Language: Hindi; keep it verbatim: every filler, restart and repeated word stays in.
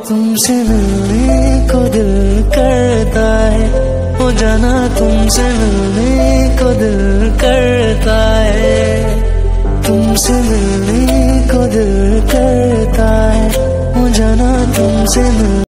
तुमसे मिलने को दिल करता है, हो जाना तुमसे मिलने को दिल करता है, तुमसे मिलने को दिल करता है, हो जाना तुमसे मिलने